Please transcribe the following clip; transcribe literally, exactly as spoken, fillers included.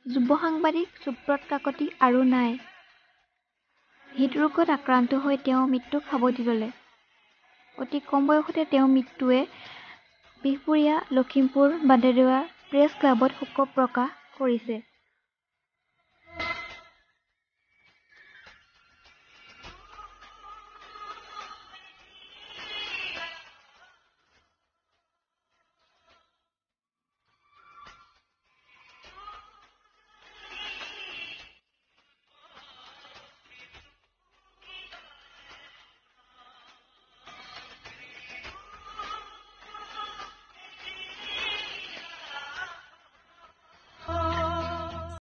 যুৱ সাংবাদিক সুব্ৰত কাকতি আৰু নাই। হৃদৰোগত আক্ৰান্ত হৈ তেওঁ মৃত্যুক সাৱটি ল'লে। অতি কম বয়সতে তেওঁৰ মৃত্যুৱে বিহপুৰীয়া লখিমপুৰ বান্দৰদেৱা প্ৰেছ ক্লাবত শোক প্ৰকাশ কৰিছে।